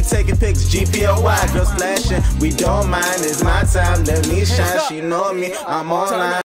taking pics, GPOY, girls flashing. We don't mind, it's my time, let me shine. She know me, I'm online.